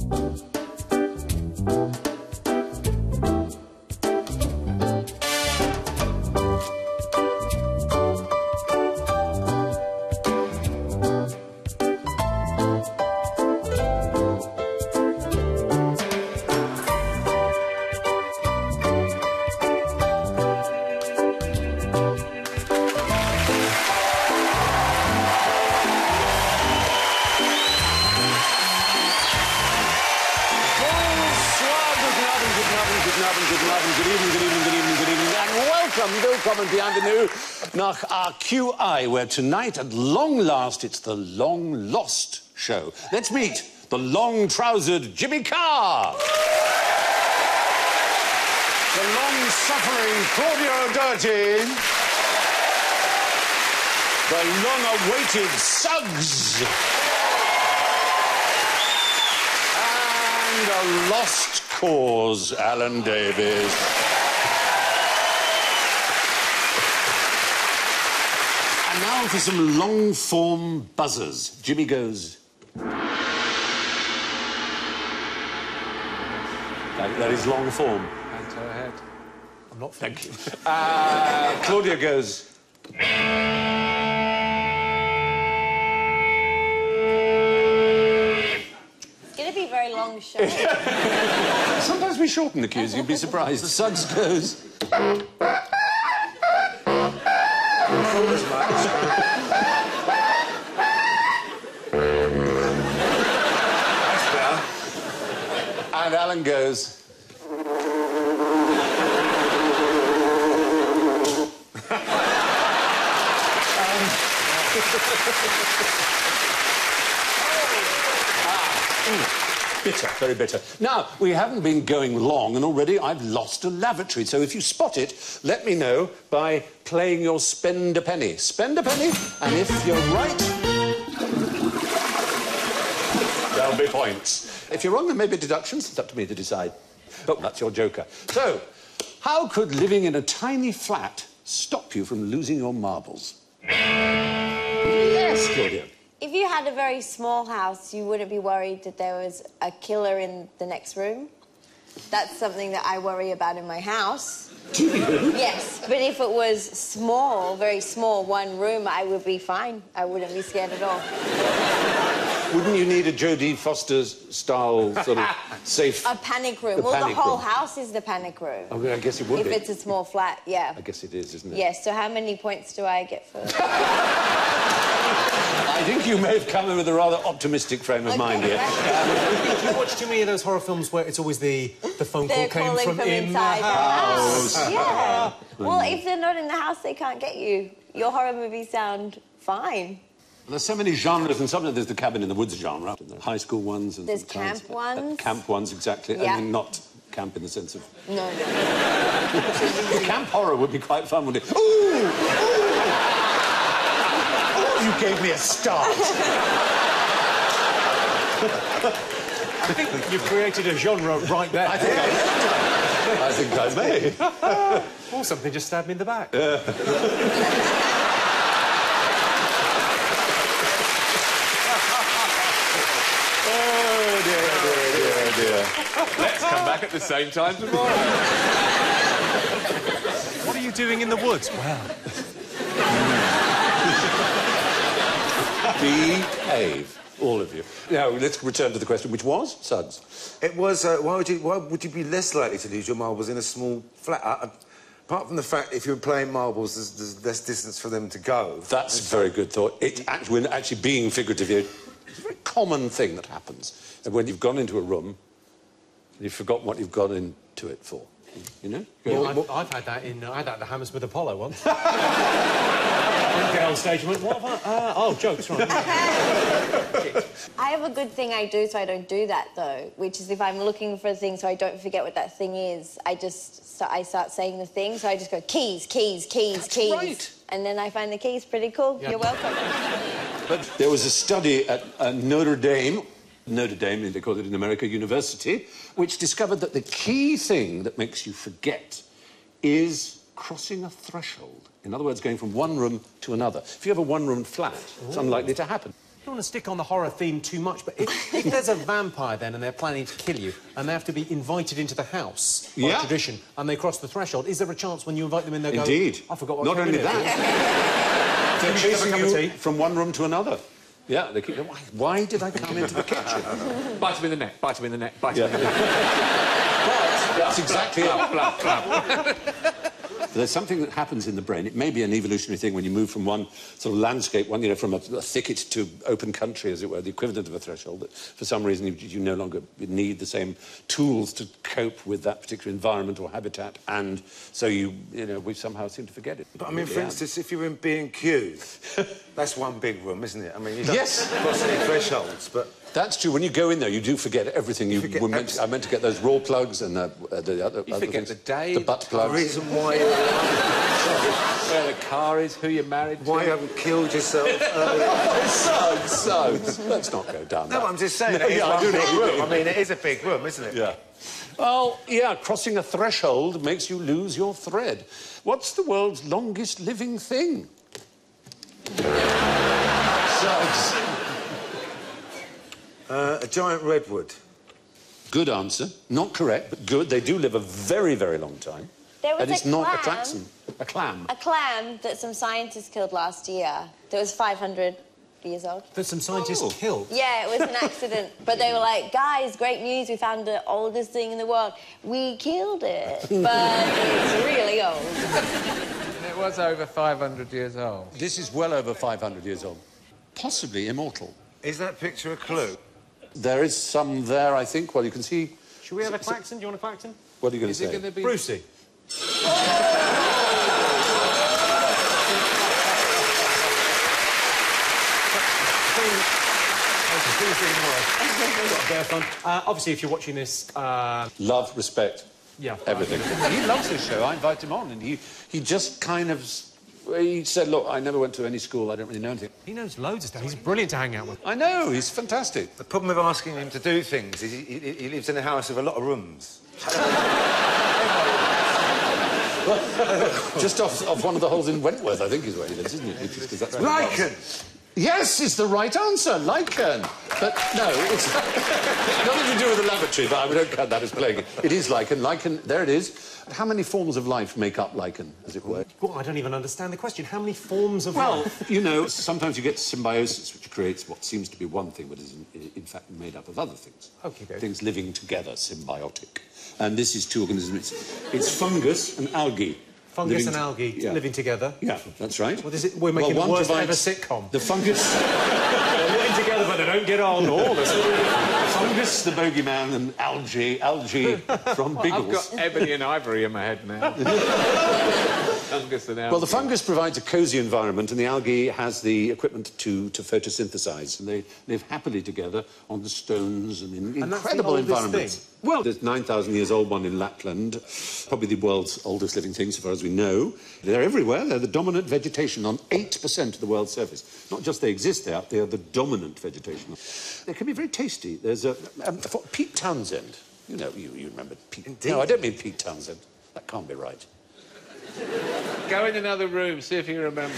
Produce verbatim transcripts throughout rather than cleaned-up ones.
Willkommen, bienvenue nach our Q I, where tonight, at long last, it's the long-lost show. Let's meet the long-trousered Jimmy Carr. The long-suffering Claudia O'Doherty. The long-awaited Suggs. And a lost cause, Alan Davies. And now for some long-form buzzers. Jimmy goes... That, that is long form. And her head. I'm not Thank you. Uh, Claudia goes... It's going to be a very long show. Sometimes we shorten the cues, you'd be surprised. The Suggs goes... And Alan goes... ah, bitter, very bitter. Now, we haven't been going long, and already I've lost a lavatory. So if you spot it, let me know by playing your spend a penny. Spend a penny, and if you're right, there'll be points. If you're wrong, there may be deductions. It's up to me to decide. But that's your joker. So, how could living in a tiny flat stop you from losing your marbles? Yes, Claudia. If you had a very small house, you wouldn't be worried that there was a killer in the next room. That's something that I worry about in my house. Do you? Yes, but if it was small, very small, one room, I would be fine. I wouldn't be scared at all. Wouldn't you need a Jodie Foster-style sort of safe... A panic room. The well, panic the whole room. house is the panic room. Oh, I guess it would if be. If it's a small flat, yeah. I guess it is, isn't it? Yes, so how many points do I get for that? I think you may have come in with a rather optimistic frame of Okay, mind here. right. You watch too many of those horror films where it's always the, the phone call They're came calling from, from in inside the the house. house. Yeah. Well, if they're not in the house, they can't get you. Your horror movies sound fine. There's so many genres, and sometimes there's the cabin in the woods genre, and the high school ones, and There's sometimes- camp ones. Uh, camp ones, exactly. Yeah. I mean, not camp in the sense of... No, no. Camp horror would be quite fun, wouldn't it? Ooh! Ooh! Oh, you gave me a start. I think you've created a genre right there. I think I, I think I may. Or something just stabbed me in the back. Uh. Oh, dear, dear, dear, dear. Let's come back at the same time tomorrow. What are you doing in the woods? Well... Behave, all of you. Now, let's return to the question, which was, Suggs? It was, uh, why, would you, why would you be less likely to lose your marbles in a small flat? Uh, apart from the fact, if you're playing marbles, there's, there's less distance for them to go. That's a very good thought. It actually, when actually being figurative here, it's a very common thing that happens. And when you've gone into a room, you've forgotten what you've gone into it for. You know? Yeah, I've, I've had that in... Uh, I had that at the Hammersmith Apollo once. Didn't get on stage and went, what have I... Uh, oh, jokes, right. I have a good thing I do, so I don't do that, though, which is if I'm looking for a thing so I don't forget what that thing is, I just... So I start saying the thing, so I just go, keys, keys, keys, That's keys. right. And then I find the keys pretty cool. Yeah. You're welcome. But there was a study at uh, Notre Dame, Notre Dame, they call it in America, University, which discovered that the key thing that makes you forget is crossing a threshold. In other words, going from one room to another. If you have a one-room flat, it's unlikely to happen. don't want to stick on the horror theme too much, but if, if there's a vampire then and they're planning to kill you and they have to be invited into the house by Yeah. tradition and they cross the threshold, is there a chance when you invite them in, they'll go... Indeed. I forgot what Not came only in that, they're Can we have a chasing cup of tea? you from one room to another. Yeah, they keep... Why, why did I come into the kitchen? Bite him in the neck, bite him in the neck, bite him Yeah. in the neck. That's exactly it. Clap, clap. There's something that happens in the brain. It may be an evolutionary thing when you move from one sort of landscape, one, you know, from a, a thicket to open country, as it were, the equivalent of a threshold, that for some reason you, you no longer need the same tools to cope with that particular environment or habitat, and so you, you know, we somehow seem to forget it. But I mean, Really for am. instance, if you're in B and Q, that's one big room, isn't it? I mean, you don't Yes. cross any thresholds, but... That's true. When you go in there, you do forget everything. You, forget were meant abs- to, I meant to get those raw plugs and the, uh, the other, You other forget things. the day, the butt The plugs. reason why you're alive, Where the car is, who you're married to. why you haven't killed yourself earlier. so, so, let's not go down that. No, I'm just saying, No, it is yeah, I one do know big what you room. mean. I mean, it is a big room, isn't it? Yeah. Well, yeah, crossing a threshold makes you lose your thread. What's the world's longest living thing? Suggs. Uh, a giant redwood. Good answer. Not correct, but good. They do live a very, very long time. There was and it's a not a clam. klaxon. A clam. A clam that some scientists killed last year that was five hundred years old. That some scientists Oh. killed. Yeah, it was an accident. But they were like, guys, great news, we found the oldest thing in the world. We killed it, but it's really old. It was over five hundred years old. This is well over five hundred years old. Possibly immortal. Is that picture a clue? There is some there, I think. Well, you can see... Should we have a klaxon? Do you want a klaxon? What are you going to Is say? it going to be... Brucey. Uh, obviously, if you're watching this, uh, Love, respect, yeah, everything. He loves this show. I invite him on, and he, he just kind of... He said, look, I never went to any school. I don't really know anything. he knows loads of stuff. He's brilliant to hang out with. I know. He's fantastic. The problem with asking him to do things is he, he, he lives in a house with a lot of rooms. Just off, off one of the holes in Wentworth, I think is where he lives, isn't it? Because that's where he was. Lichen! Yes, it's the right answer, lichen. But no, it's nothing to do with the lavatory, but I don't count that as playing it. It is lichen. Lichen, there it is. How many forms of life make up lichen, as it were? Well, I don't even understand the question. How many forms of Well, life? you know, sometimes you get symbiosis, which creates what seems to be one thing, but is in, in fact made up of other things. Okey-doke. Things living together, symbiotic. And this is two organisms. It's, it's fungus and algae. Fungus living and to- algae yeah. living together. Yeah, that's right. What is it? We're making one the worst provides- ever sitcom. The fungus... They're living together, but they don't get on. All this. fungus, the bogeyman, and algae, algae from I've Biggles. got ebony and ivory in my head now. Fungus and algae. Well, the fungus provides a cosy environment, and the algae has the equipment to, to photosynthesize. And they live happily together on the stones and in And that's the incredible oldest environments. thing? Well, there's nine thousand years old one in Lapland, probably the world's oldest living thing, so far as we know. They're everywhere. They're the dominant vegetation on eight percent of the world's surface. Not just they exist there, they are the dominant vegetation. They can be very tasty. There's a... Um, for Pete Townsend. You know, you, you remember Pete... Indeed. No, I don't mean Pete Townsend. That can't be right. Go in another room, see if you remember.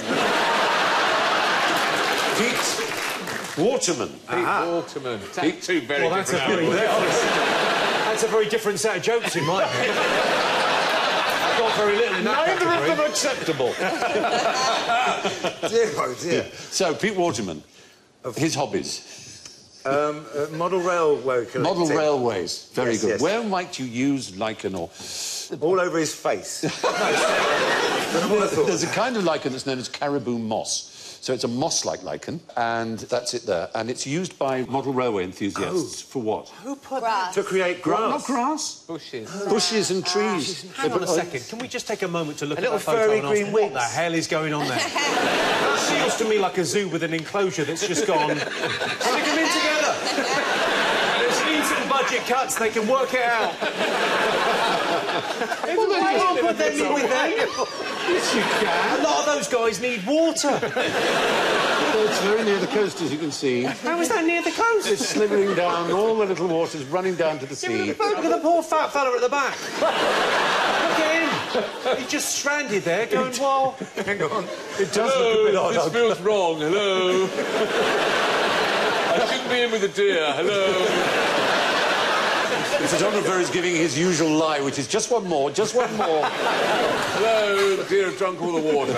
Pete Waterman. Pete Waterman. That's two very Well, that's a different very animals. different, that's a very different set of jokes in my head. I've got very little in that Neither category. of them acceptable. Dear, oh dear. So, Pete Waterman, his hobbies. Um, uh, model railway collecting. Model railways. Very Yes, good. yes. Where might you use lichen or... All over his face. That's what I thought. There's a kind of lichen that's known as caribou moss. So it's a moss-like lichen, and that's it there. And it's used by model railway enthusiasts for what? Who put Grass. To create Gra- grass. Not grass. Bushes. Bushes and trees. Hang They on a put- second. Can we just take a moment to look A at little that photo furry and ask green what wings. the hell is going on there? That feels to me like a zoo with an enclosure that's just gone. Stick them in together. There's been some budget cuts. They can work it out. Why not put them in with them? Yes, you can. A lot of those guys need water. Well, it's very near the coast, as you can see. How is that near the coast? It's slithering down, all the little waters running down to the sea. Look at the poor fat fella at the back. Look at him. He's just stranded there going, well... Hang on. It does look a bit odd. This feels wrong. Hello. Let me in with the deer. Hello. The photographer is giving his usual lie, which is just one more, just one more. Hello, the deer have drunk all the water.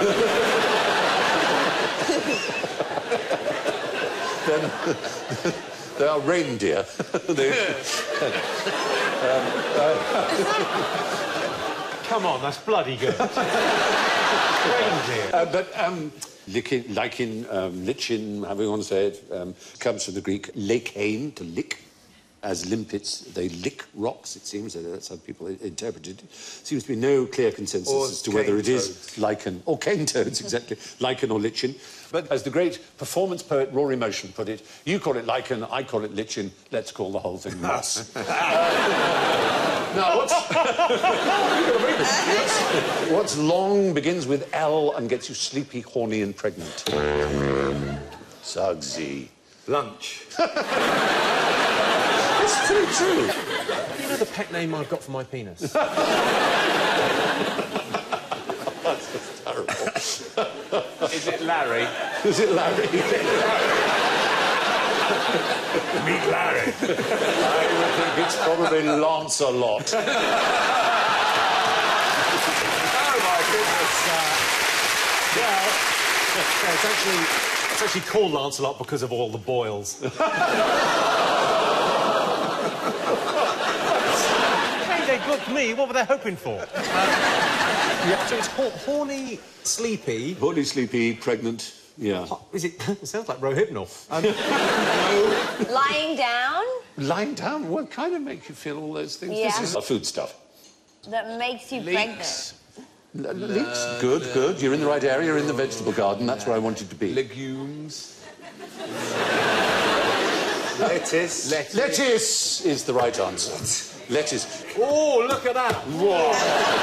Then, they are reindeer. They, um, uh, Come on, that's bloody good. Reindeer. Uh, but um, lichen, lichen um, lichen, however you want to say it, um, comes from the Greek lekein, to lick. As limpets, they lick rocks, it seems. That's how people interpret it. Seems to be no clear consensus or as to whether it is toads. lichen, or cane toads, exactly, lichen or lichen. But as the great performance poet Rory Motion put it, you call it lichen, I call it lichen, let's call the whole thing moss. uh, now, what's... what's... What's long, begins with L, and gets you sleepy, horny and pregnant? Sugsy. Lunch. It's pretty true. You know the pet name I've got for my penis? That's just terrible. Is it Larry? Is it Larry? Meet Larry. I would think it's probably Lancelot. Oh, my goodness. Yeah. Yeah, it's actually, it's actually called Lancelot because of all the boils. Hey, they booked me. What were they hoping for? Uh, yeah. So it's ho horny, sleepy... Horny, sleepy, pregnant, yeah. Ho is it... It sounds like Rohypnol. Um, Lying down. Lying down, what kind of makes you feel all those things? Yeah. This is uh, food stuff. That makes you Leeks. L leeks, good, good. You're in the right area, you're in the vegetable garden, that's where I want you to be. Legumes. Lettuce. Lettuce. Lettuce is the right answer. Lettuce. Oh, look at that. Whoa.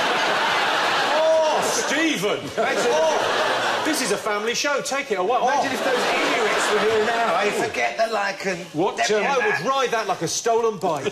Oh, Stephen. Oh, this is a family show. Take it away. Imagine Oh. if those Inuits were here now. I forget the lichen. What, Let me um, have I would that. ride that like a stolen bike.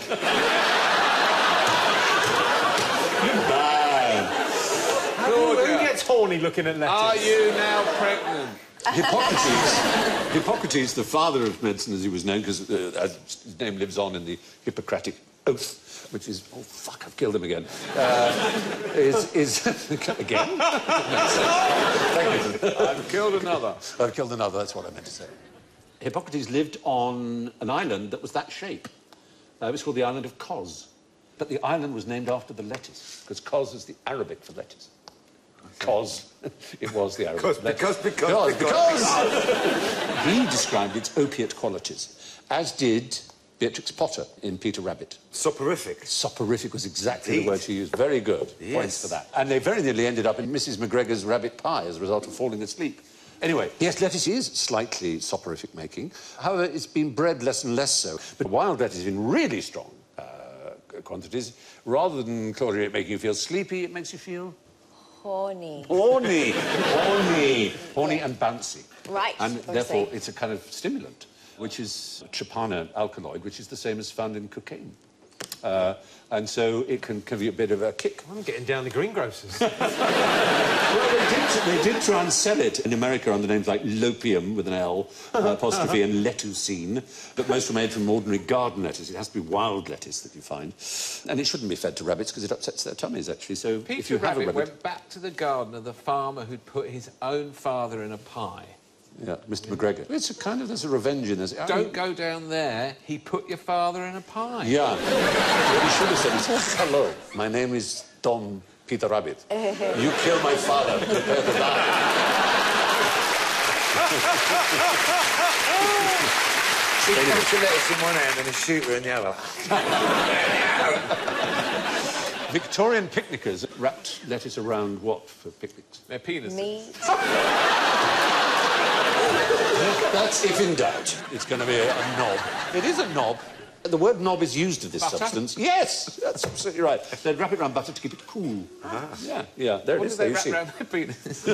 Who, who gets horny looking at lettuce? Are you now pregnant? Hippocrates, Hippocrates, the father of medicine as he was known, because uh, as his name lives on in the Hippocratic Oath, which is, oh, fuck, I've killed him again, uh, is, is again? Thank you. I've killed another. I've killed another, that's what I meant to say. Hippocrates lived on an island that was that shape. Uh, it was called the island of Kos. But the island was named after the lettuce, because Kos is the Arabic for lettuce. Kos, it was the Arabic Because, for lettuce. because, because, Because, because, because. He described its opiate qualities, as did Beatrix Potter in Peter Rabbit. Soporific. Soporific was exactly Indeed. the word she used. Very good. Yes. Points for that. And they very nearly ended up in Missus McGregor's rabbit pie as a result of falling asleep. Anyway, yes, lettuce is slightly soporific making. However, it's been bred less and less so. But wild lettuce in really strong uh, quantities, rather than, Claudia, it making you feel sleepy, it makes you feel... Horny. Horny. Horny. Horny and bouncy. Right, And obviously. therefore, it's a kind of stimulant, which is a trypano alkaloid, which is the same as found in cocaine. Uh, and so it can give you a bit of a kick. I'm getting down the greengrocers. Well, they did, they did try and sell it in America under names like Lopium, with an L, uh, apostrophe, and Lettucine, but most were made from ordinary garden lettuce. It has to be wild lettuce that you find. And it shouldn't be fed to rabbits because it upsets their tummies, actually. So Peter if you have Rabbit a rabbit... went back to the garden of the farmer who'd put his own father in a pie. Yeah, Mister McGregor. It's a kind of... There's a revenge in this. I Don't mean- go down there. He put your father in a pie. Yeah. What he should have said is, hello, my name is Don Peter Rabbit. You killed my father, prepare to die. She puts the lettuce in one hand and a shooter in the other. Victorian picnickers wrapped lettuce around what for picnics? Their penises. Meat. That's if in doubt. It's going to be a, a knob. It is a knob. The word knob is used of this Butter? substance. Yes, that's absolutely right. They'd wrap it around butter to keep it cool. Ah. Yeah, yeah, there What it do is. they There you wrap see. around their penis?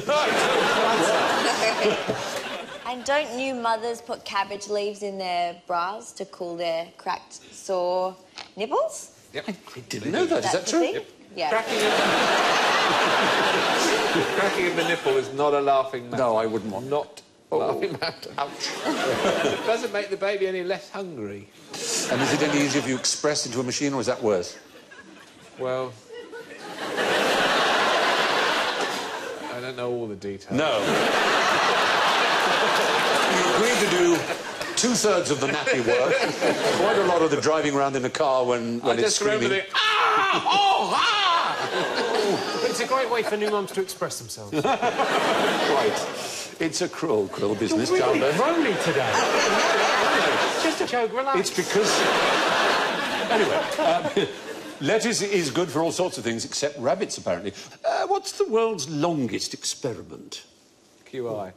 And don't new mothers put cabbage leaves in their bras to cool their cracked, sore nipples? Yep. I didn't know that. Is That's that the true? thing? Yeah. Cracking of... Cracking of the nipple is not a laughing matter. No, I wouldn't want Not Laughing laughter. Ouch. Doesn't make the baby any less hungry. And is it any easier if you express into a machine, or is that worse? Well... I don't know all the details. No. You agreed to do two-thirds of the nappy work, quite a lot of the driving around in the car when, when I it's just remember screaming. the... Ah! Oh, ah! But it's a great way for new mums to express themselves. Right. It's a cruel, cruel business, You're really Jarbo. groany today. Just a joke, relax. It's because... Anyway, um, lettuce is good for all sorts of things, except rabbits, apparently. Uh, what's the world's longest experiment? Q I.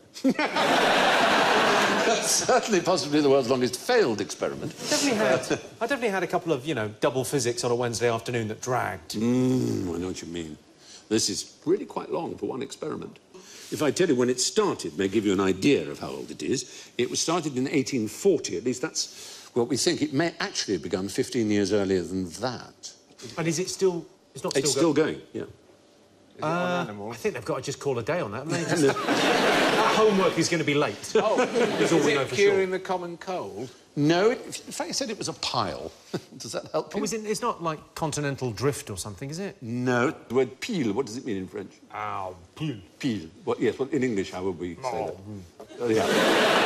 That's certainly possibly the world's longest failed experiment. Definitely had, I definitely had a couple of, you know, double physics on a Wednesday afternoon that dragged. Mm, I know what you mean. This is really quite long for one experiment. If I tell you when it started, it may give you an idea of how old it is. It was started in eighteen forty, at least that's what we think. It may actually have begun fifteen years earlier than that. And is it still... It's not still It's still going? going, yeah. Is it Uh, on animals? I think they've got to just call a day on that. Just... That homework is going to be late. Oh, Is all is we know it for curing sure. the common cold? No, it, in fact, I said it was a pile. Does that help you? Oh, is it, it's not like continental drift or something, is it? No. The word pile, what does it mean in French? Oh, pile. Pile. Well, yes, well, in English, how would we say Oh, that? Oh, yeah.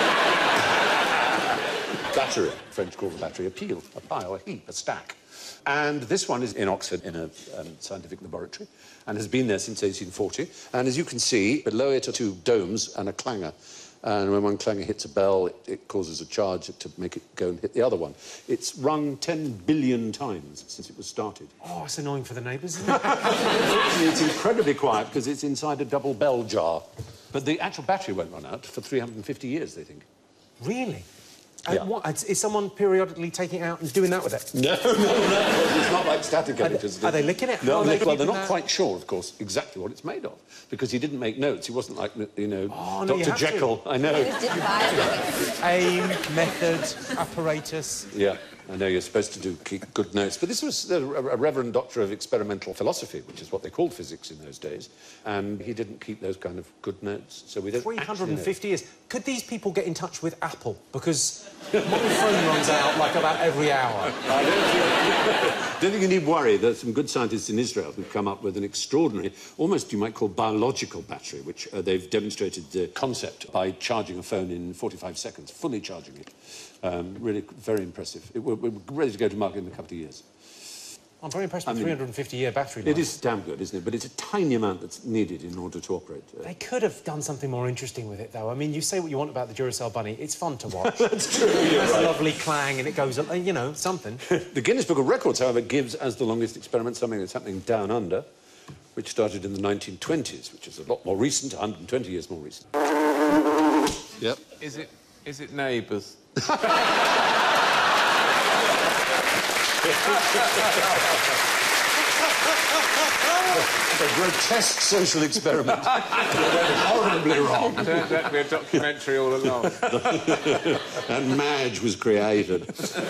Battery. French call the battery a pile, a pile, a heap, a stack. And this one is in Oxford in a um, scientific laboratory and has been there since eighteen forty. And as you can see, below it are two domes and a clanger. And when one clanger hits a bell, it, it causes a charge to make it go and hit the other one. It's rung ten billion times since it was started. Oh, it's annoying for the neighbours, isn't it? It's incredibly quiet because it's inside a double bell jar. But the actual battery won't run out for three hundred and fifty years, they think. Really? Yeah. Uh, what, is, is someone periodically taking it out and doing that with it? No, no, no. It's not like static Are they- electricity. are they licking it? No, How are they, they well, they're keeping not that? quite sure, of course, exactly what it's made of. Because he didn't make notes. He wasn't like, you know, Oh, no, you Doctor have to. Jekyll. I know. It was devised. Aim, method, apparatus... Yeah, I know you're supposed to do keep good notes. But this was a, a Reverend Doctor of Experimental Philosophy, which is what they called physics in those days. And he didn't keep those kind of good notes. So we don't three hundred actually and fifty years. Could these people get in touch with Apple? Because my phone runs out, like, about every hour. I don't think, don't think you need worry. There's some good scientists in Israel who've come up with an extraordinary, almost you might call biological battery, which uh, they've demonstrated the concept by charging a phone in forty-five seconds, fully charging it. Um, really very impressive. It, we're, we're ready to go to market in a couple of years. I'm very impressed with I mean, three hundred and fifty year battery life. It is damn good, isn't it? But it's a tiny amount that's needed in order to operate. Uh, They could have done something more interesting with it, though. I mean, you say what you want about the Duracell Bunny. It's fun to watch. That's true, It you're has right. a lovely clang and it goes, uh, you know, something. The Guinness Book of Records, however, gives as the longest experiment something that's happening down under, which started in the nineteen twenties, which is a lot more recent, one hundred and twenty years more recent. Yep. Is it... Is it neighbours? A grotesque social experiment. Horribly wrong. Turned out to be a documentary all along. And Madge was created.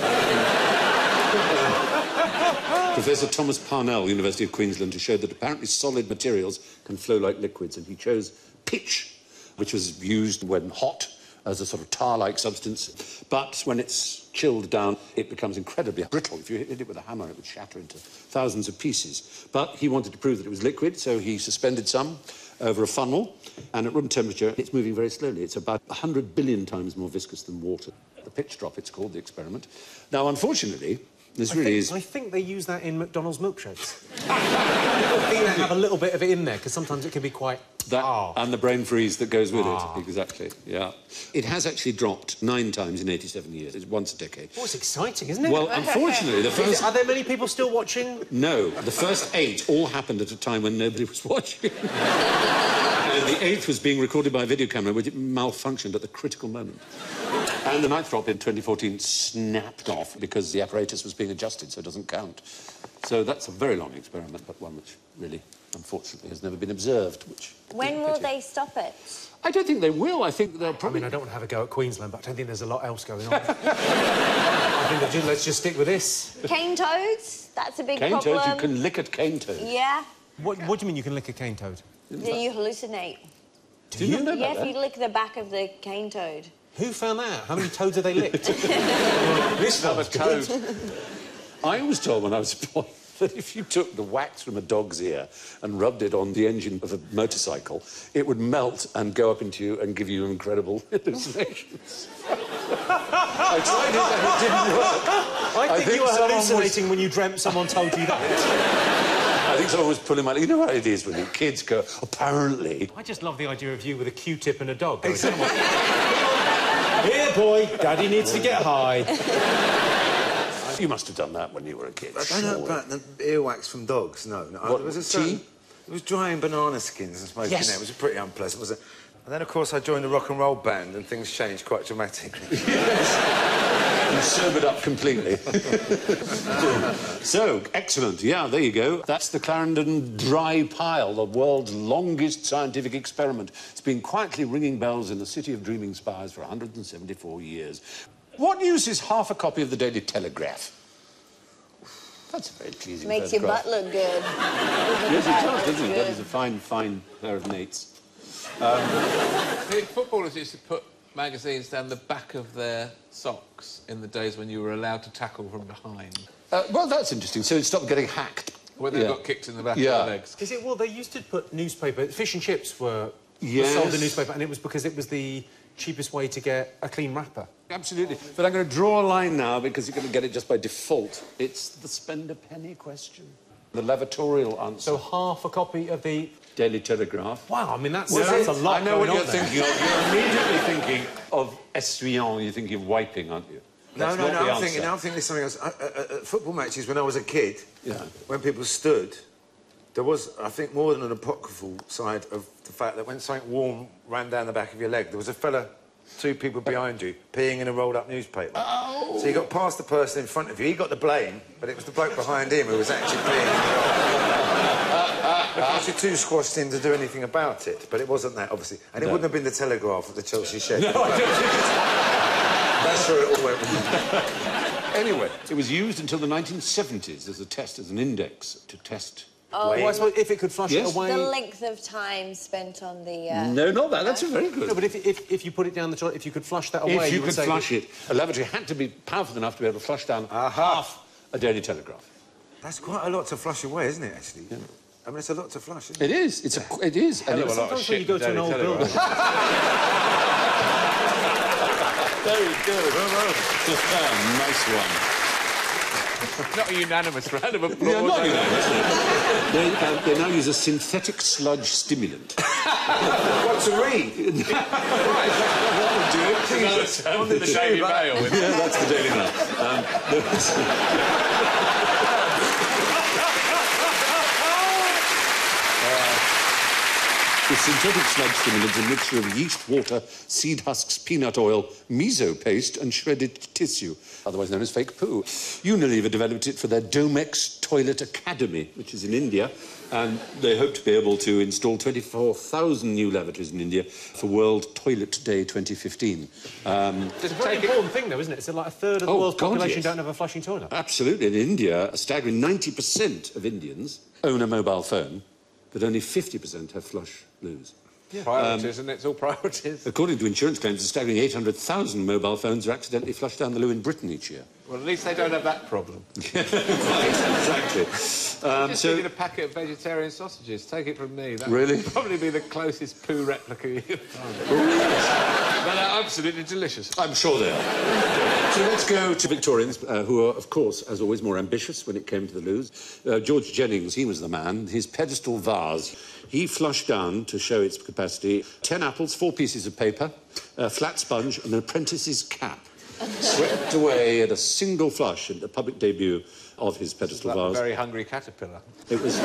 Professor Thomas Parnell, University of Queensland, has showed that apparently solid materials can flow like liquids, and he chose pitch, which was used when hot as a sort of tar-like substance. But when it's chilled down, it becomes incredibly brittle. If you hit it with a hammer, it would shatter into thousands of pieces. But he wanted to prove that it was liquid, so he suspended some over a funnel, and at room temperature, it's moving very slowly. It's about one hundred billion times more viscous than water. The pitch drop, it's called, the experiment. Now, unfortunately, this I really think, is... I think they use that in McDonald's milkshakes. I think they have a little bit of it in there, because sometimes it can be quite... That, Ah. and the brain freeze that goes with Ah. it. Exactly, yeah. It has actually dropped nine times in eighty-seven years. It's once a decade. Oh, it's exciting, isn't it? Well, unfortunately, the Is first... it- are there many people still watching? No, the first eight all happened at a time when nobody was watching. And the eighth was being recorded by a video camera, which malfunctioned at the critical moment. And the ninth drop in twenty fourteen snapped off because the apparatus was being adjusted, so it doesn't count. So that's a very long experiment, but one which really, unfortunately, has never been observed, which... When will they stop it? I don't think they will. I think they'll I probably... mean, I don't want to have a go at Queensland, but I don't think there's a lot else going on. I think that, let's just stick with this. Cane toads? That's a big Cane problem. toads, you can lick at cane toads. Yeah. What, what do you mean you can lick a cane toad? Do you hallucinate? Do you know Yeah, about if that? you lick the back of the cane toad. Who found that out? How many toads have they licked? This I'm a one's toad. good. I was told when I was a boy that if you took the wax from a dog's ear and rubbed it on the engine of a motorcycle, it would melt and go up into you and give you incredible hallucinations. I tried it and it didn't work. I think, think you were someone hallucinating was- when you dreamt someone told you that. I think someone was pulling my... You know how it is when the kids go, apparently... I just love the idea of you with a Q-tip and a dog. Going, "Come on. Here, boy, Daddy needs to get high." You must have done that when you were a kid. I don't know surely. about the earwax from dogs, no. no. What, there was a tea? certain... It was drying banana skins and smoking Yes. it. It was pretty unpleasant, wasn't it? And then, of course, I joined the rock and roll band and things changed quite dramatically. You sobered up completely. So, excellent. Yeah, there you go. That's the Clarendon Dry Pile, the world's longest scientific experiment. It's been quietly ringing bells in the city of dreaming spires for one hundred and seventy-four years. What use is half a copy of the Daily Telegraph? That's a very pleasing Makes your photograph. butt look good. Yes, it does, doesn't it? That is a fine, fine pair of mates. The footballers used to put magazines down the back of their socks in the days when you were allowed to tackle from behind. Uh, well, that's interesting. So it stopped getting hacked. When they Yeah. got kicked in the back Yeah. of the legs. Is it, well, they used to put newspaper... Fish and chips were, Yes. were sold in newspaper, and it was because it was the cheapest way to get a clean wrapper. Absolutely. But I'm going to draw a line now because you're going to get it just by default. It's the spend a penny question. The lavatorial answer. So half a copy of the... Daily Telegraph. Wow, I mean, that's, Well, that's a lot I know what going you're on there. thinking of. You're immediately thinking of essuyant. You're thinking of wiping, aren't you? No, That's no, not no, the I'm answer. thinking, I'm thinking there's something else. Uh, uh, uh, football matches, when I was a kid, Yeah. when people stood, there was, I think, more than an apocryphal side of the fact that when something warm ran down the back of your leg, there was a fella, two people behind you, peeing in a rolled-up newspaper. Oh. So you got past the person in front of you. He got the blame, but it was the bloke behind him who was actually peeing in the rolled-up. Of course, you're too squashed in to do anything about it, but it wasn't that, obviously. And it No. wouldn't have been the Telegraph at the Chelsea shed. No, I don't think it's... That's where it all went wrong. Anyway, it was used until the nineteen seventies as a test, as an index to test... Oh, Well, I suppose if it could flush Yes. it away... the length of time spent on the... Uh... No, not that. That's a very good... No, but if, if, if you put it down the toilet, if you could flush that away... If you would could say flush that- it, a lavatory had to be powerful enough to be able to flush down Aha. half a Daily Telegraph. That's quite a lot to flush away, isn't it, actually? I mean, it's a lot to flush, isn't It is. It's a. It is. And Hell of it's a lot of Sometimes when you shit go in to an Daily old Telegraph. building... very good. Nice one. Not a unanimous round of applause. Yeah, not unanimous. They, uh, they now use a synthetic sludge stimulant. What to read? On the Daily Mail. isn't it? Yeah, that's the Daily Mail. Um, there was- The synthetic sludge stimulant is a mixture of yeast water, seed husks, peanut oil, miso paste and shredded tissue, otherwise known as fake poo. Unilever developed it for their Domex Toilet Academy, which is in India, and they hope to be able to install twenty-four thousand new lavatories in India for World Toilet Day twenty fifteen. Um, It's a very important thing, though, isn't it? It's like a third of the Oh, world's God, population yes. don't have a flushing toilet. Absolutely. In India, a staggering ninety percent of Indians own a mobile phone, but only fifty percent have flush loos. Priorities, and it's all priorities. According to insurance claims, a staggering eight hundred thousand mobile phones are accidentally flushed down the loo in Britain each year. Well, at least they don't have that problem. Exactly. Um, Just so, thinking a packet of vegetarian sausages. Take it from me. That Really? would probably be the closest poo replica you'll find. But they're absolutely delicious. I'm sure they are. So let's go to Victorians, uh, who are, of course, as always, more ambitious when it came to the loos. Uh, George Jennings, he was the man. His pedestal vase, he flushed down, to show its capacity, ten apples, four pieces of paper, a flat sponge and an apprentice's cap. Swept away at a single flush at the public debut of his pedestal Like a vase. very hungry caterpillar. It was...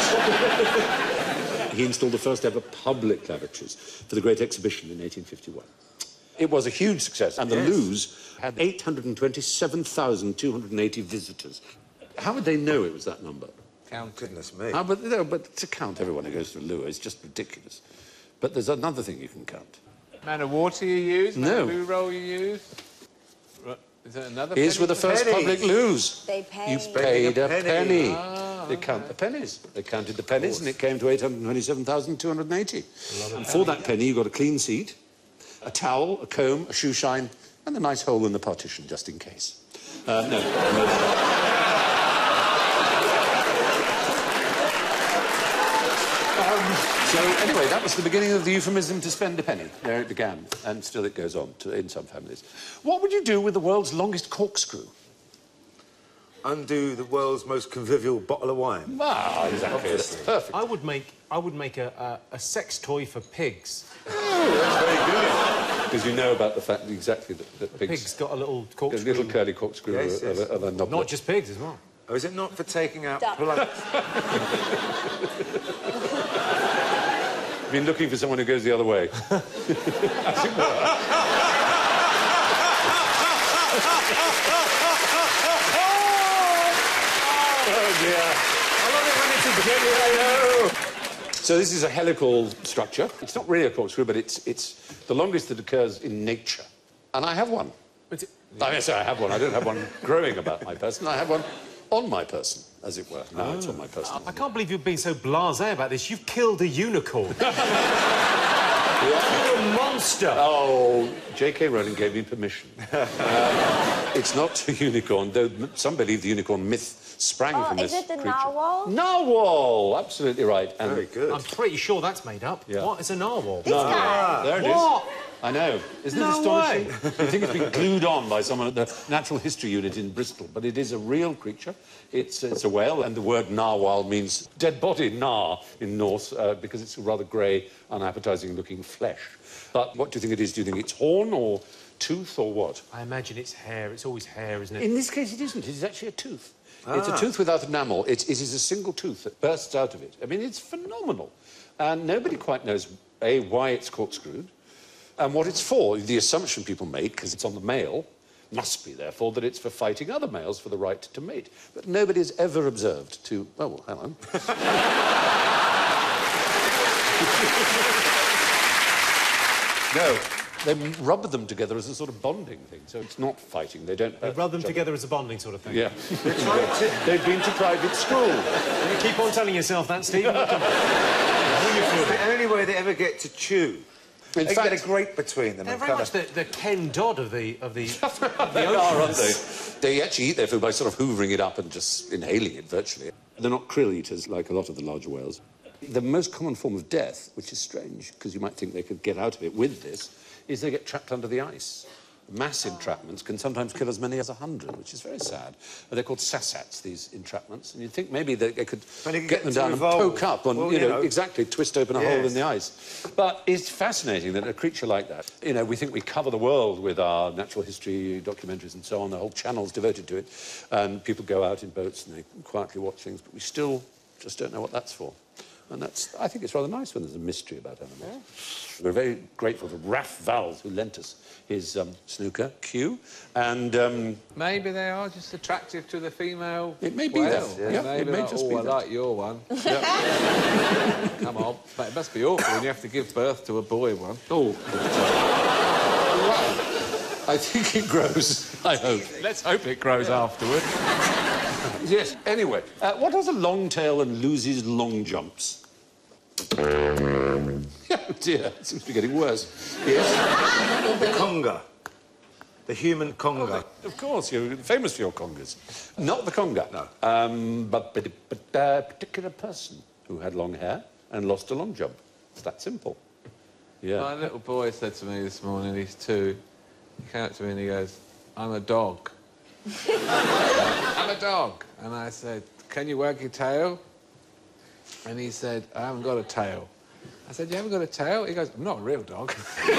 He installed the first ever public lavatories for the Great Exhibition in eighteen fifty-one. It was a huge success, and the Yes. loos had eight hundred twenty-seven thousand two hundred eighty visitors. How would they know it was that number? Counting. Goodness me. Ah, but, no, but to count everyone who goes to a loo is just ridiculous. But there's another thing you can count. Man of water you use? Man No. of loo roll you use? Right. Is there another Here's penny were the for first pennies. public loos. They pay. You paid a penny. Ah. They count the pennies. They counted the pennies, and it came to eight hundred twenty-seven thousand two hundred eighty. And for that penny, you got a clean seat, a towel, a comb, a shoe shine, and a nice hole in the partition, just in case. Uh, no. um, so, anyway, that was the beginning of the euphemism to spend a penny. There it began, and still it goes on to, in some families. What would you do with the world's longest corkscrew? Undo the world's most convivial bottle of wine. Ah, exactly. That's perfect. I would make, I would make a, a, a sex toy for pigs. Oh, that's very good. Because you know about the fact that exactly that, that pigs... Pigs got a little corkscrew. A little curly corkscrew Yes, of, yes. Of, a, of a knob. Not just pigs as well. Oh, is it not for taking out Duck. blood? Been looking for someone who goes the other way. As it were. Oh, dear. I love it when it's a genuine... So this is a helical structure. It's not really a corkscrew, but it's, it's the longest that occurs in nature. And I have one. But it- I mean, say I have one. I don't have one growing about my person. I have one on my person, as it were. Now it's on my person. I can't believe you've been so blasé about this. You've killed a unicorn. You're a monster. Oh, J K Rowling gave me permission. um, it's not a unicorn, though some believe the unicorn myth sprang Oh, from is this it the creature. narwhal? Narwhal! Absolutely right. And Very good. I'm pretty sure that's made up. Yeah. What is a narwhal? This guy. there it is. What? I know. Isn't No it astonishing? You think it's been glued on by someone at the Natural History Unit in Bristol, but it is a real creature. It's, it's a whale, and the word narwhal means dead body, nar, in Norse, uh, because it's a rather grey, unappetising-looking flesh. But what do you think it is? Do you think it's horn or tooth or what? I imagine it's hair. It's always hair, isn't it? In this case, it isn't. It is actually a tooth. It's a tooth without enamel. It, it is a single tooth that bursts out of it. I mean, it's phenomenal. And nobody quite knows, A, why it's corkscrewed, and what it's for. The assumption people make, because it's on the male, must be, therefore, that it's for fighting other males for the right to mate. But nobody has ever observed to... Oh, well, hang on. No, they rub them together as a sort of bonding thing, so it's not fighting. They don't... They rub them together as a bonding sort of thing. Yeah. They've been to private school. You keep on telling yourself that, Steve. It's the only way they ever get to chew. In they fact, get a grate between them. They're and very kind much of... the, the Ken Dodd of the of the, of the they are, aren't oceans. they? They actually eat their food by sort of hoovering it up and just inhaling it, virtually. They're not krill eaters like a lot of the larger whales. The most common form of death, which is strange, because you might think they could get out of it with this, is they get trapped under the ice. Mass entrapments can sometimes kill as many as a hundred, which is very sad. They're called sassats, these entrapments, and you'd think maybe they, they could But you get, get them to down evolve. and poke up and, Well, you, you know, know. exactly, twist open a Yes. hole in the ice. But it's fascinating that a creature like that, you know, we think we cover the world with our natural history documentaries and so on, the whole channel's devoted to it, and people go out in boats and they quietly watch things, but we still just don't know what that's for. And that's, I think it's rather nice when there's a mystery about animals. Yeah. We're very grateful to Raph Valls, who lent us his um, snooker, Q, and... Um, Maybe they are just attractive to the female It may be whale. that, yeah. Maybe It may like, just oh, be I that." like your one. Come on. But it must be awful when you have to give birth to a boy one. oh. Well, I think it grows, I hope. Let's hope it grows afterward. Yes, anyway, uh, what has a long tail and loses long jumps? Oh, dear, it seems to be getting worse. Yes? The conga. The human conga. Of course, you're famous for your congas. Not the conga. No. Um, but, but, but a particular person who had long hair and lost a long jump. It's that simple. Yeah. My little boy said to me this morning, he's two, he came up to me and he goes, I'm a dog. I'm a dog. And I said, can you wag your tail? And he said, I haven't got a tail. I said, you haven't got a tail? He goes, I'm not a real dog. I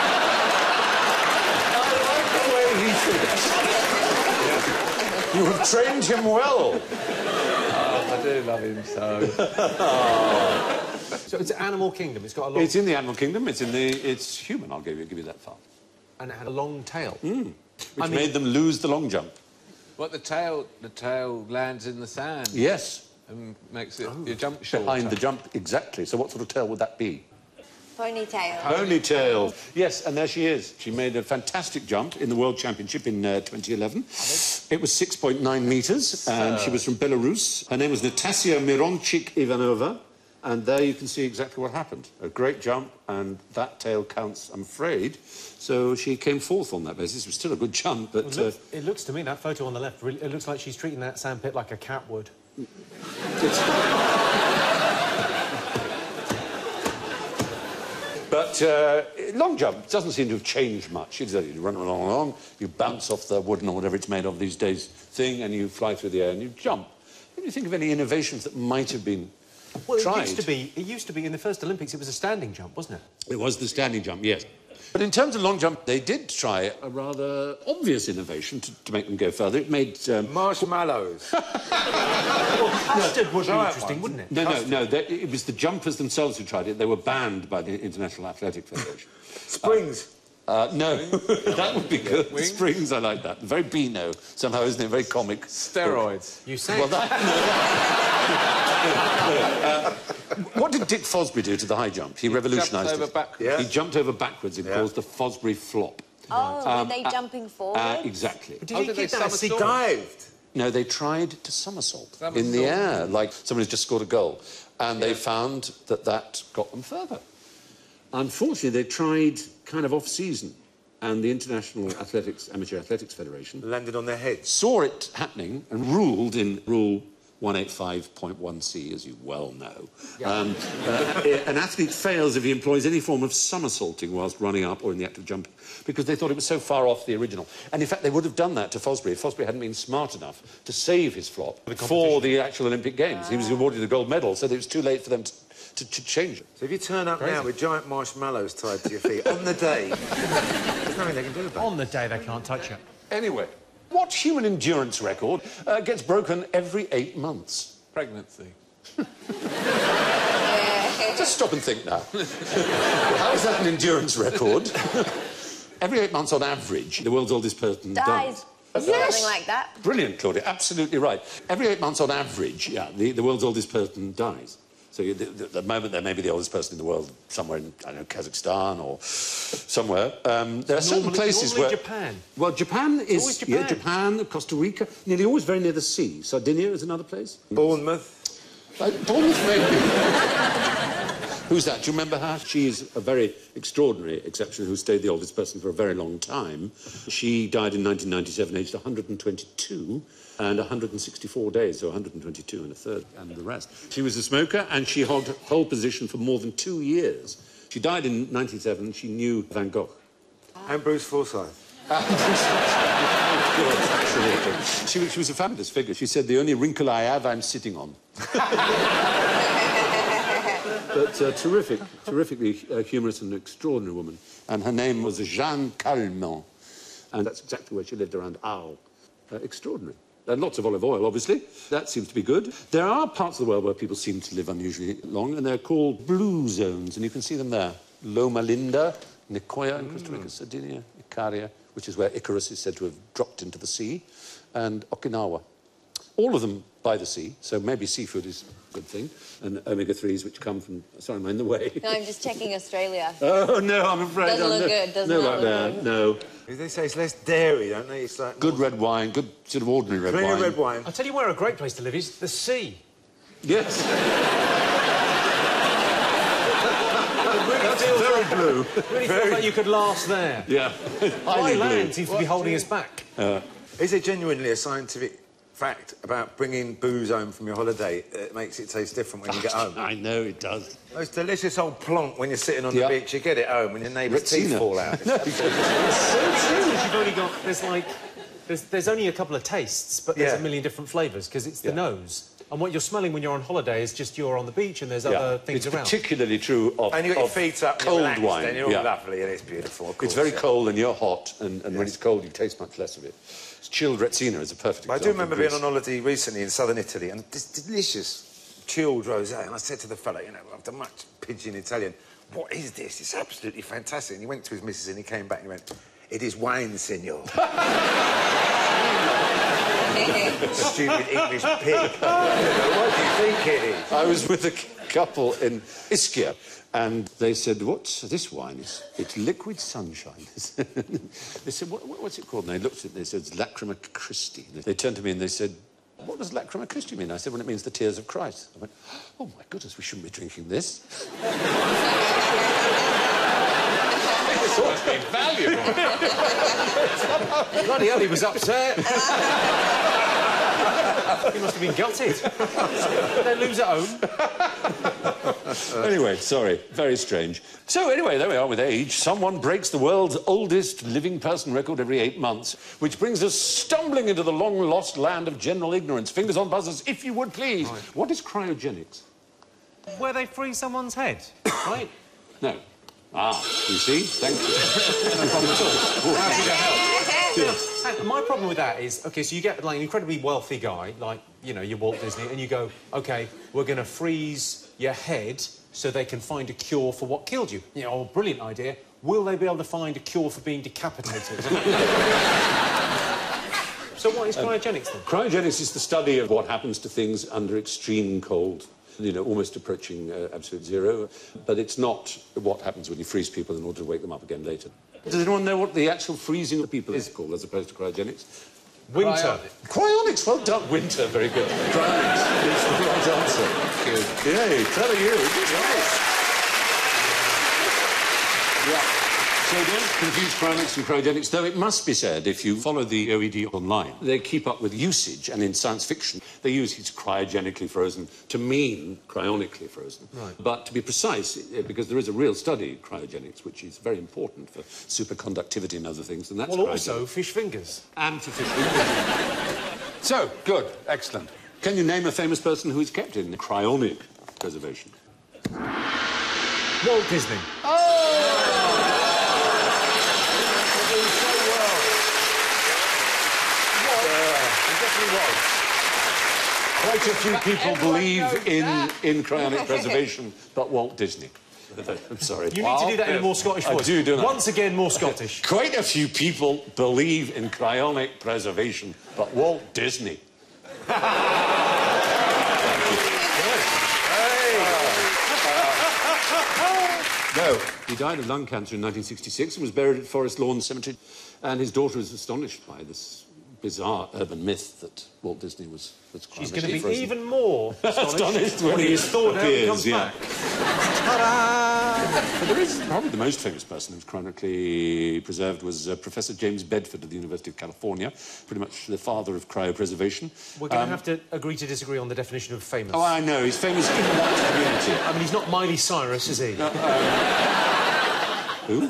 like the way he thinks. You have trained him well. Oh, I do love him so. So it's an animal kingdom. It's got a long... It's in the animal kingdom. It's in the... It's human. I'll give you, give you that far. And it had a long tail. Mm. Which I mean- made them lose the long jump. What, the tail, the tail lands in the sand Yes. and makes it your jump shorter. Behind the jump, exactly. So what sort of tail would that be? Ponytail. Ponytail. Yes, and there she is. She made a fantastic jump in the World Championship in uh, twenty eleven. It was six point nine metres, and she was from Belarus. Her name was Natasya Mironchik-Ivanova, and there you can see exactly what happened. A great jump, and that tail counts, I'm afraid. So she came fourth on that basis. It was still a good jump, but... Well, it, looks, uh, it looks to me, that photo on the left, really, it looks like she's treating that sandpit like a cat would. But uh, long jump doesn't seem to have changed much. You run along, along, you bounce off the wooden or whatever it's made of these days thing, and you fly through the air and you jump. Can you think of any innovations that might have been well, it tried? used to be. It used to be in the first Olympics. It was a standing jump, wasn't it? It was the standing jump, yes. But in terms of long jump, they did try a rather obvious innovation to, to make them go further. It made... Um... Marshmallows. Well, custard would be interesting, wouldn't it? No, no, no. They, it was the jumpers themselves who tried it. They were banned by the International Athletic Federation. Springs. Uh, uh, no, that would be good. Wings? Springs, I like that. Very Beano, somehow, isn't it? Very comic. Steroids. You say... Well, that... uh, what did Dick Fosbury do to the high jump? He, he revolutionised jumped over it. backwards. Yeah. He jumped over backwards and Yeah. caused the Fosbury flop. Oh, Um, were they uh, jumping forward? Uh, exactly. Did Oh, he did keep they that a somersault? secret? Dived. No, they tried to somersault, Somersault. in the air, like somebody's just scored a goal. And yeah. they found that that got them further. Unfortunately, they tried kind of off-season, and the International Athletics, Amateur Athletics Federation... Landed on their heads. ...saw it happening and ruled in Rule one eighty-five point one C, as you well know. Yeah. Um, uh, an athlete fails if he employs any form of somersaulting whilst running up or in the act of jumping, because they thought it was so far off the original. And in fact, they would have done that to Fosbury if Fosbury hadn't been smart enough to save his flop the for the actual Olympic Games. Ah. He was awarded the gold medal, so it was too late for them to, to, to change it. So if you turn up Crazy. now with giant marshmallows tied to your feet on the day, there's nothing they can do about it. On the day they can't touch it. Anyway, what human endurance record uh, gets broken every eight months? Pregnancy. Just stop and think now. How is that an endurance record? Every eight months on average, the world's oldest person dies. dies. Yes. Something like that. Brilliant, Claudia. Absolutely right. Every eight months on average, yeah, the, the world's oldest person dies. So you, the, the, the moment there may be the oldest person in the world somewhere in, I don't know, Kazakhstan or somewhere. Um, there are certain normally, places normally where... Japan. Well, Japan is... Always Japan. Yeah, Japan, Costa Rica, nearly always very near the sea. Sardinia is another place. Bournemouth. Uh, Bournemouth, maybe. Who's that? Do you remember her? She is a very extraordinary exception who stayed the oldest person for a very long time. She died in nineteen ninety-seven, aged one hundred and twenty-two, and one hundred and sixty-four days, so one hundred and twenty-two and a third, and the rest. She was a smoker, and she held pole position for more than two years. She died in ninety-seven. She knew Van Gogh. And Bruce Forsyth. she, she was a fabulous figure. She said, the only wrinkle I have, I'm sitting on. But uh, terrific, terrifically uh, humorous and extraordinary woman. And her name was Jeanne Calment. And that's exactly where she lived, around Arles. Uh, extraordinary. And lots of olive oil, obviously. That seems to be good. There are parts of the world where people seem to live unusually long, and they're called blue zones, and you can see them there. Loma Linda, Nicoya in Costa Rica, Sardinia, Icaria, which is where Icarus is said to have dropped into the sea, and Okinawa. All of them by the sea, so maybe seafood is a good thing, and omega threes which come from... Sorry, I'm in the way. No, I'm just checking Australia. Oh, no, I'm afraid... Doesn't I'm look no, good, doesn't no, it like look that, good? no. They say it's less dairy, don't they? It's like Good red wine, good sort of ordinary red cleaner wine. red wine. I'll tell you where a great place to live is the sea. Yes. That's very blue. Really feels like you could last there. Yeah. High land seems to be holding us back. Uh, Is it genuinely a scientific fact about bringing booze home from your holiday that makes it taste different when you get home? I know it does. Those delicious old plonk when you're sitting on Yeah. the beach, you get it home when your neighbour's Retsina. teeth fall out. No, It's so true. You've only got... There's like... There's, there's only a couple of tastes, but there's Yeah. a million different flavours, because it's the Yeah. nose. And what you're smelling when you're on holiday is just you're on the beach and there's yeah. other things it's around. particularly true of And you've got your of feet up, cold you're relaxed, wine. and you're all yeah. lovely, and it's beautiful. Of course, It's very yeah. cold and you're hot, and, and when Yes. it's cold, you taste much less of it. Chilled Retsina is a perfect But I example. do remember of being Greece. on holiday recently in southern Italy, and this delicious chilled rosé, and I said to the fellow, you know, after much pidgin Italian, what is this? It's absolutely fantastic. And he went to his missus and he came back and he went, it is wine, signor. Stupid English pig. What do you think it is? I was with a couple in Ischia, And they said, what's this wine? It's, it's liquid sunshine. They said, what, what's it called? And they looked at it and they said, it's Lacrima Christi. They turned to me and they said, what does Lacrima Christi mean? I said, well, it means the tears of Christ. I went, oh, my goodness, we shouldn't be drinking this. This ought to be valuable. Bloody hell, he was upset. He must have been gutted. Did they lose at home? Anyway, sorry, very strange. So anyway, there we are with age. Someone breaks the world's oldest living person record every eight months, which brings us stumbling into the long-lost land of general ignorance. Fingers on buzzers, if you would, please. Right. What is cryogenics? Where they freeze someone's head, right? No. Ah, you see? Thank you. No problem at all. Oh, happy to help. Yeah. And my problem with that is, OK, so you get, like, an incredibly wealthy guy, like, you know, you're Walt Disney, and you go, OK, we're going to freeze your head so they can find a cure for what killed you. You know, oh, brilliant idea. Will they be able to find a cure for being decapitated? So what is cryogenics, then? Cryogenics is the study of what happens to things under extreme cold. You know, almost approaching uh, absolute zero. But it's not what happens when you freeze people in order to wake them up again later. Does anyone know what the actual freezing of people is called, as opposed to cryogenics? Winter. Cryonics, well done. Winter, very good. Cryonics is the right answer. Good. Yay, clever you. Right. Yeah. So don't confuse cryonics and cryogenics, though it must be said, if you follow the O E D online, they keep up with usage, and in science fiction, they use it's cryogenically frozen to mean cryonically frozen. Right. But to be precise, because there is a real study, cryogenics, which is very important for superconductivity and other things, and that's well, also fish fingers. And for fish fingers. So, good, excellent. Can you name a famous person who is kept in cryonic preservation? Walt Disney. Oh! Quite a few people believe in, in cryonic preservation, but Walt Disney. I'm sorry. You need to do that in a more Scottish voice. I do, don't I? Once again, more Scottish. Quite a few people believe in cryonic preservation, but Walt Disney. No, he died of lung cancer in nineteen sixty-six and was buried at Forest Lawn Cemetery, and his daughter is astonished by this bizarre urban myth that Walt Disney was... was She's going to be frozen. even more astonished, astonished when, when he is thawed out and comes yeah. back. But there is probably the most famous person who's chronically preserved was uh, Professor James Bedford of the University of California, pretty much the father of cryopreservation. We're going um, to have to agree to disagree on the definition of famous. Oh, I know. He's famous in that community. I mean, he's not Miley Cyrus, is he? Uh, um, who?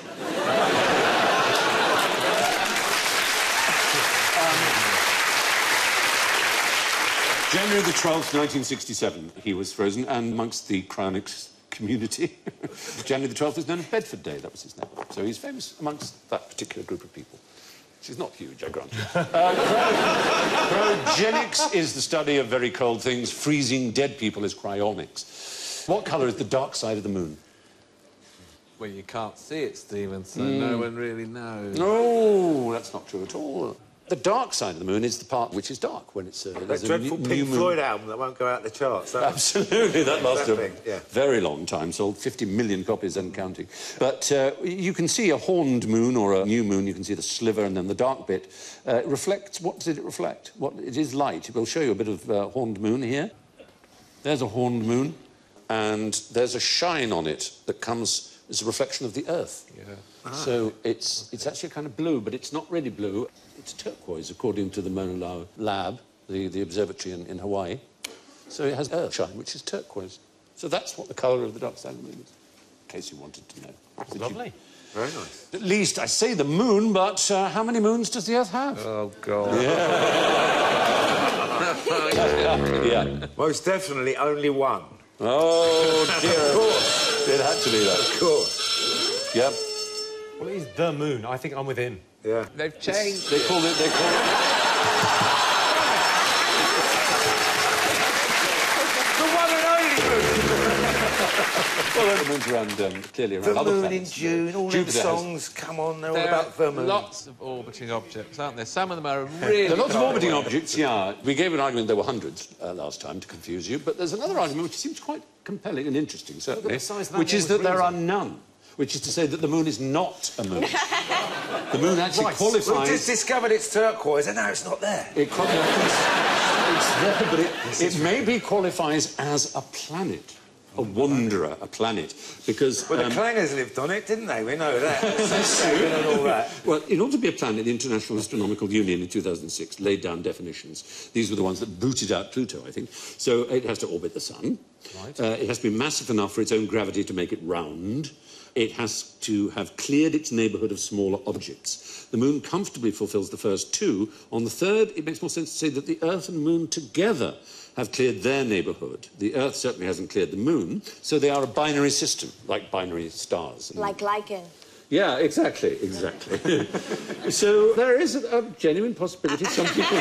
January the twelfth, nineteen sixty-seven, he was frozen, and amongst the cryonics community, January the twelfth is known as Bedford Day, that was his name. So he's famous amongst that particular group of people. Which is not huge, I grant you. Uh, cryogenics is the study of very cold things. Freezing dead people is cryonics. What colour is the dark side of the moon? Well, you can't see it, Stephen, so mm. no one really knows. No, that's not true at all. The dark side of the moon is the part which is dark when it's... Uh, that dreadful new, Pink new Floyd album that won't go out the charts. That Absolutely, that lasted that a yeah. very long time, sold fifty million copies and counting. But uh, you can see a horned moon or a new moon, you can see the sliver and then the dark bit. Uh, it reflects... What does it reflect? What, it is light. It will show you a bit of uh, horned moon here. There's a horned moon, and there's a shine on it that comes as a reflection of the Earth. Yeah. Ah. So it's, it's actually kind of blue, but it's not really blue. It's turquoise, according to the Mauna Loa Lab, the, the observatory in, in Hawaii. So it has earth shine, which is turquoise. So that's what the colour of the dark side of the moon is, in case you wanted to know. Lovely. You... Very nice. At least I say the moon, but uh, how many moons does the Earth have? Oh, God. Yeah. Yeah. Most definitely only one. Oh, dear. Of course. It had to be that. Of course. Yep. Well, it is the moon. I think I'm with him. Yeah. They've changed. They call it... They call it... The one and only moon! Well, moon's around, um, clearly around The other moon in planets. June, all Jupiter them has- songs, come on, they're all There about the are moon. lots of orbiting objects, aren't there? Some of them are really... There are lots of far orbiting away. objects, yeah. We gave an argument there were hundreds uh, last time to confuse you, but there's another argument which seems quite compelling and interesting, certainly, the size of that which one is was that there are reason. none. Which is to say that the moon is not a moon. The moon actually Right. qualifies... We just discovered it's turquoise, and now it's not there. It qualifies... It's there, but it, it maybe qualifies as a planet. A wanderer, a planet, because... Well, um, the clangers lived on it, didn't they? We know that. That's true. and all that. Well, in order to be a planet, the International Astronomical Union in two thousand six laid down definitions. These were the ones that booted out Pluto, I think. So it has to orbit the Sun. Right. Uh, it has to be massive enough for its own gravity to make it round. It has to have cleared its neighbourhood of smaller objects. The Moon comfortably fulfills the first two. On the third, it makes more sense to say that the Earth and Moon together have cleared their neighbourhood. The Earth certainly hasn't cleared the Moon, so they are a binary system, like binary stars. Like lichen. Yeah, exactly, exactly. So there is a, a genuine possibility some people...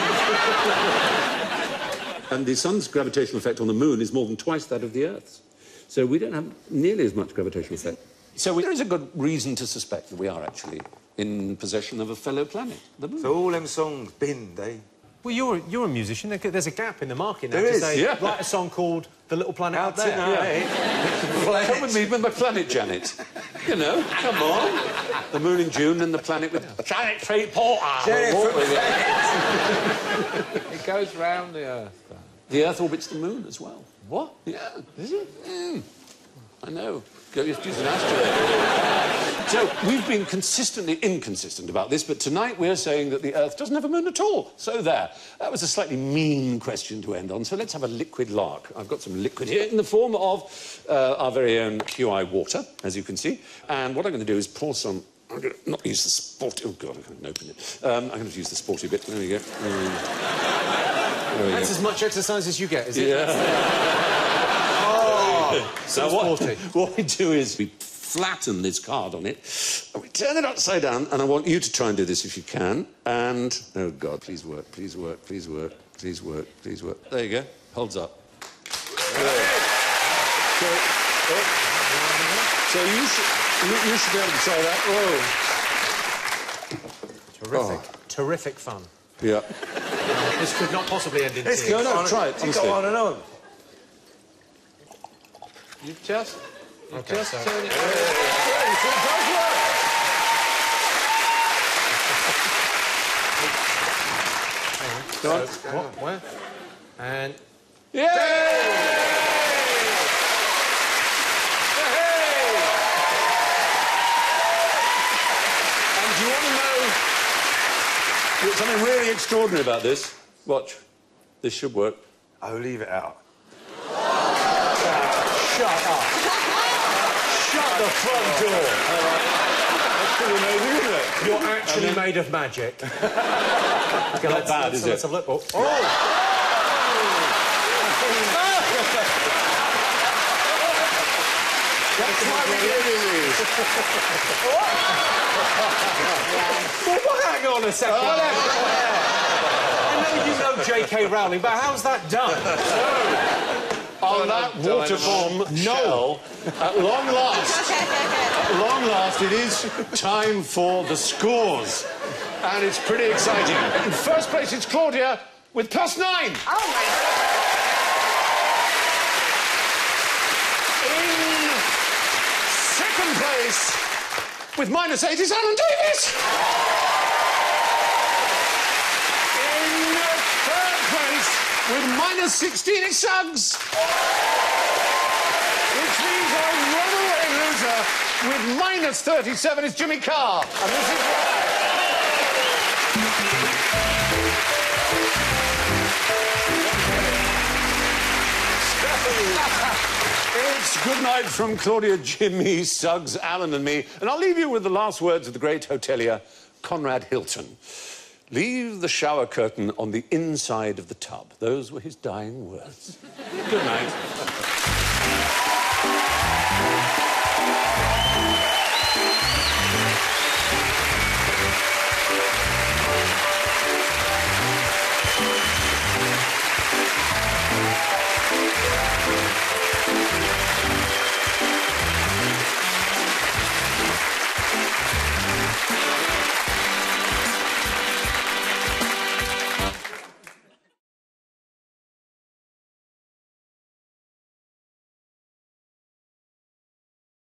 And the Sun's gravitational effect on the Moon is more than twice that of the Earth's. So we don't have nearly as much gravitational effect. So we, there is a good reason to suspect that we are actually in possession of a fellow planet, the Moon. So all them songs binned, eh? Well, you're, you're a musician. There- There's a gap in the market now There to is, say, yeah. write a song called The Little Planet Out, There. Yeah. Come with me with my planet, Janet. You know, come on. The Moon in June and the planet with... Janet Freeport. Janet Walk with it. It goes round the Earth, though. The Earth orbits the Moon as well. What? Yeah. Is it? Mm. I know. Go use an asteroid. So, we've been consistently inconsistent about this, but tonight we're saying that the Earth doesn't have a moon at all. So there. That was a slightly mean question to end on, so let's have a liquid lark. I've got some liquid here in the form of uh, our very own Q I water, as you can see. And what I'm going to do is pour some... I'm going to not use the sporty... Oh, God, I can't open it. Um, I'm going to use the sporty bit. There we go. Um, there we That's go. as much exercise as you get, is it? Yeah. So Now, what, sporty. what we do is we flatten this card on it, and we turn it upside down, and I want you to try and do this if you can. And, oh, God, please work, please work, please work, please work, please work. There you go. Holds up. There. So, oh. so you, should, you, you should be able to try that. Whoa. Terrific. Terrific fun. Yeah. This could not possibly end in Let's tears. go no, on. try it, It's honestly. go on and on. You just... You Okay, just so- turn it... So, what? Where? And... And do you want to know what's something really extraordinary about this? Watch. This should work. Oh, leave it out. Shut up. Shut the front door. That's pretty amazing, isn't it? You're actually made of magic. Okay, Not let's, bad, let's, is let's it? have a look. Oh! oh. That's why we did these. Well, well, hang on a second. I know you know J K Rowling, but how's that done? On that water bomb shell, at long last, at long last, it is time for the scores. And it's pretty exciting. In first place, it's Claudia with plus nine. Oh my God. In second place, with minus eight, is Alan Davis. In third place, with minus sixteen, it's Suggs. Which means our runaway loser with minus thirty-seven is Jimmy Carr. And this is why. It's good night from Claudia, Jimmy, Suggs, Alan and me. And I'll leave you with the last words of the great hotelier, Conrad Hilton. Leave the shower curtain on the inside of the tub. Those were his dying words. Good night.